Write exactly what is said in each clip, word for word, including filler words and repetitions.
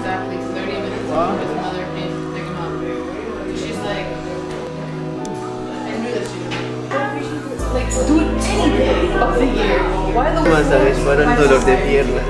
exactly thirty minutes wow. with another kid to pick him up. She's like, I knew that she would like do it any day of the year. Why the masajes para el dolor de pierna.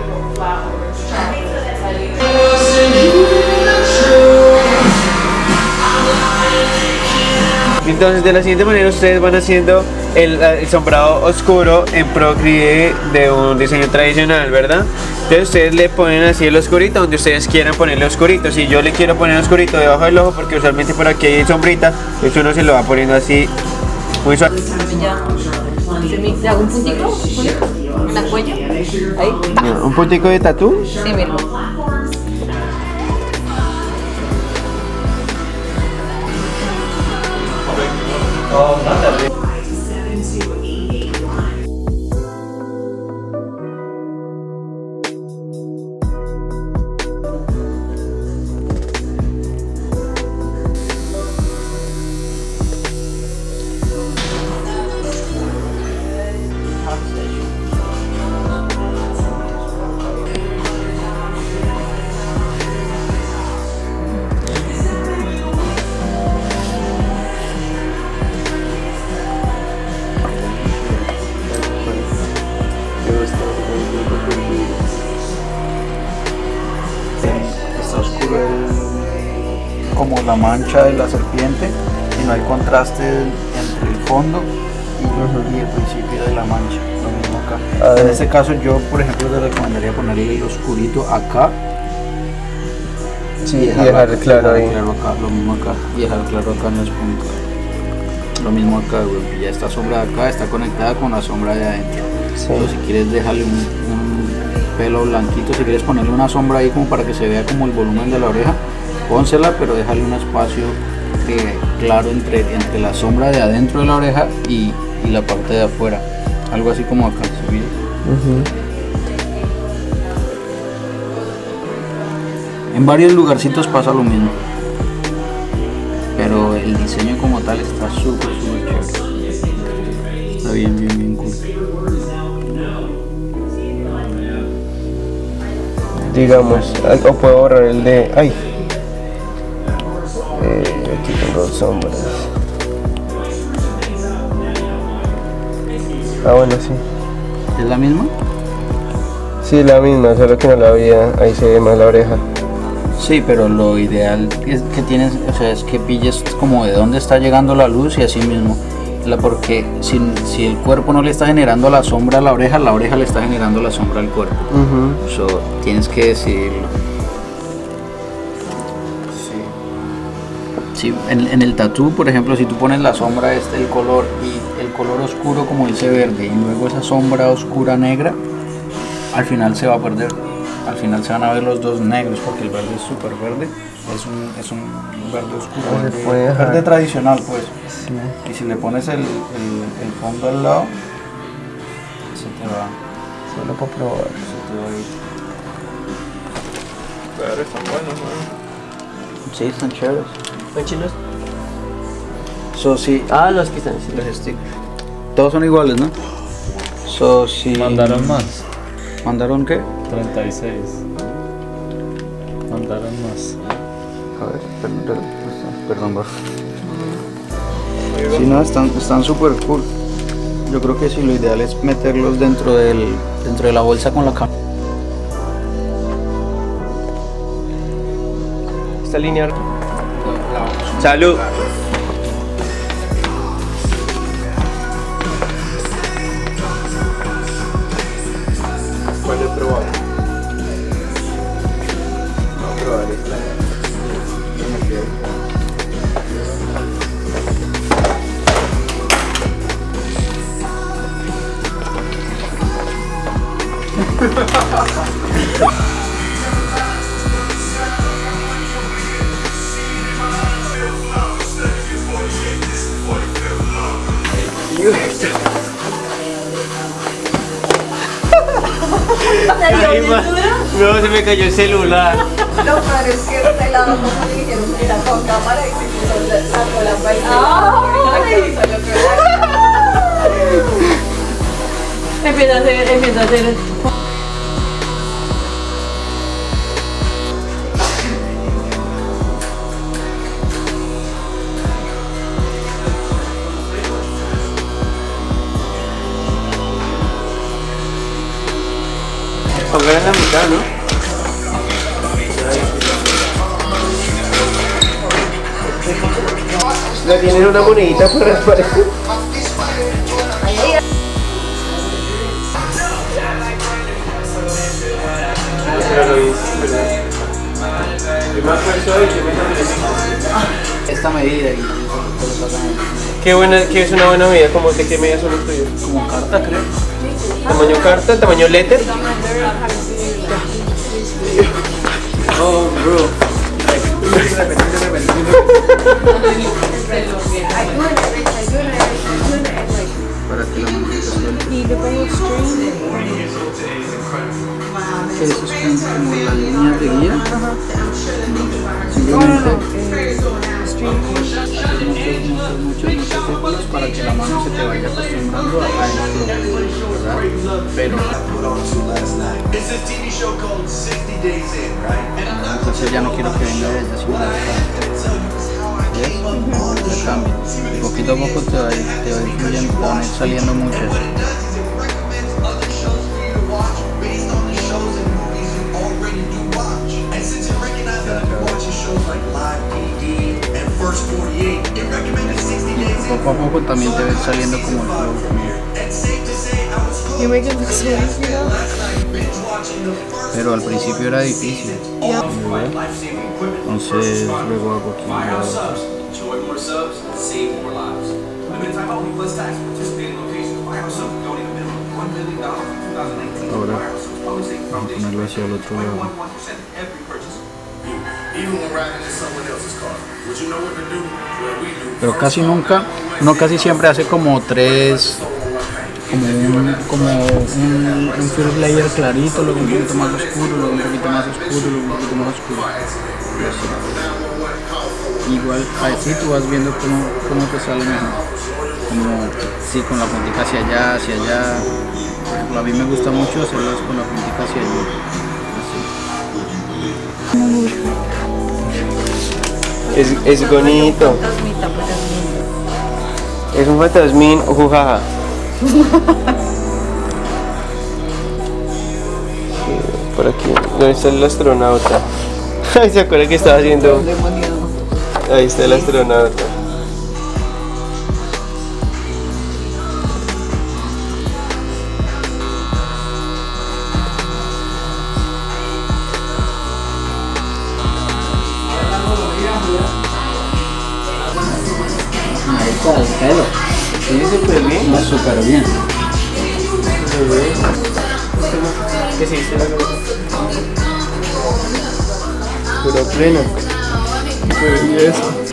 Entonces de la siguiente manera ustedes van haciendo el, el sombrado oscuro en procreate de un diseño tradicional, ¿verdad? Entonces ustedes le ponen así el oscurito donde ustedes quieran ponerle oscurito. Si yo le quiero poner oscurito debajo del ojo, porque usualmente por aquí hay sombrita, pues uno se lo va poniendo así muy suave. ¿Te hago un puntico? ¿En la cuello? Ahí. ¿Un puntico de tatú? Sí, mira. Oh, not that big. Está oscuro el, como la mancha de la serpiente y no hay contraste entre el fondo y, uh-huh. y el principio de la mancha, lo mismo acá. En este caso yo por ejemplo te recomendaría ponerle el oscurito acá. Sí, y dejar, y dejar claro ahí. Claro acá, lo mismo acá, y dejar claro acá en los puntos. Lo mismo acá, güey, ya esta sombra de acá está conectada con la sombra de adentro. Sí. Pero si quieres dejarle un, un pelo blanquito, si quieres ponerle una sombra ahí como para que se vea como el volumen de la oreja, pónsela, pero déjale un espacio eh, claro entre, entre la sombra de adentro de la oreja y, y la parte de afuera. Algo así como acá, ¿sí? Uh-huh. En varios lugarcitos pasa lo mismo, pero el diseño como tal está súper, súper chévere. Está bien, bien, bien cool. Digamos, o puedo borrar el de... ¡Ay! Eh, aquí tengo sombras. Ah, bueno, sí. ¿Es la misma? Sí, la misma, solo que no la había... Ahí se ve más la oreja. Sí, pero lo ideal es que tienes, o sea, es que pilles como de dónde está llegando la luz y así mismo, la, porque si, si el cuerpo no le está generando la sombra a la oreja, la oreja le está generando la sombra al cuerpo. Uh-huh. So, tienes que decidirlo. Sí. Sí, en, en el tatú, por ejemplo, si tú pones la sombra este, el color y el color oscuro como ese verde y luego esa sombra oscura negra, al final se va a perder. Al final se van a ver los dos negros porque el verde es súper verde, es un, es un verde oscuro, no verde, verde tradicional pues. Sí. Y si le pones el, el, el fondo al lado, se te va. Solo para probar. Se te va a ir. Pero están buenos, ¿no? Sí, están chéveres. ¿Son chinos? So, sí. Ah, los que están, sí. Los stickers. Todos son iguales, ¿no? So, sí. Mandaron más. ¿Mandaron qué? treinta y seis. Mandaron más. A ver, perdón, perdón, perdón. Sí, no, están están súper cool. Yo creo que sí, lo ideal es meterlos dentro del dentro de la bolsa con la cámara. Esta línea. Salud. ¿Cuál es probable? No, probable es la... No, se me cayó el celular. Lo peor es que este lado como me dijeron que era con cámara y se puso la, sacó la vaina. Empieza a hacer, empieza a hacer. pongan en la mitad, ¿no? ¿La tienen una monedita por responder? Esta medida y ¿Qué, buena, ¿Qué es una buena medida? ¿Cómo de qué medidas son los tuyos? como carta, creo. ¿Tamaño carta? ¿Tamaño letter? Oh, bro. Para que la mano se suelte. Y le pongo string. Eso es como las líneas de guía. No, no, Simplemente no. Eh, string. muchos, muchos, muchos, muchos círculos para que la mano se te vaya acostumbrando a el flow, ¿verdad? Pero entonces ya no quiero que venga de ella, sino de acá. ¿Ves? Ya cambia. Y poquito a poco te va a ir, te va a ir fluyendo, te van a ir saliendo muchas. Y poco a poco también te ves saliendo como el flow. You make it look so easy though. Pero al principio era difícil. Yeah. Entonces luego hago aquí un lado. Enjoy more subs, save more lives. Limited time only plus tax. Participating locations. Buy our subs. Donate a minimum of one million dollars in twenty nineteen. Ahora Buy our subs. Public Safety vamos a Foundation. ponerlo hacia el otro lado. one point one percent every purchase. Even when riding in someone else's car, would you know what to do? Well, we do. Pero casi nunca, uno casi siempre hace como tres, como un, como un, un first layer clarito, luego un poquito más oscuro, luego un poquito más oscuro, luego un poquito más oscuro. Y así. Igual así tú vas viendo cómo, cómo te sale mejor. Como sí, con la puntica hacia allá, hacia allá. Por ejemplo, a mí me gusta mucho hacerlas con la puntica hacia allá. Es, es bonito. Es un fantasmín, jujaja. Por aquí, ¿dónde está el astronauta? Ay, ¿se acuerda que estaba haciendo? Ahí está el astronauta. Ahí está el pelo. Sí, súper bien. No, súper bien. ¿Qué se dice la cabeza? Puro pleno. Súper bien eso.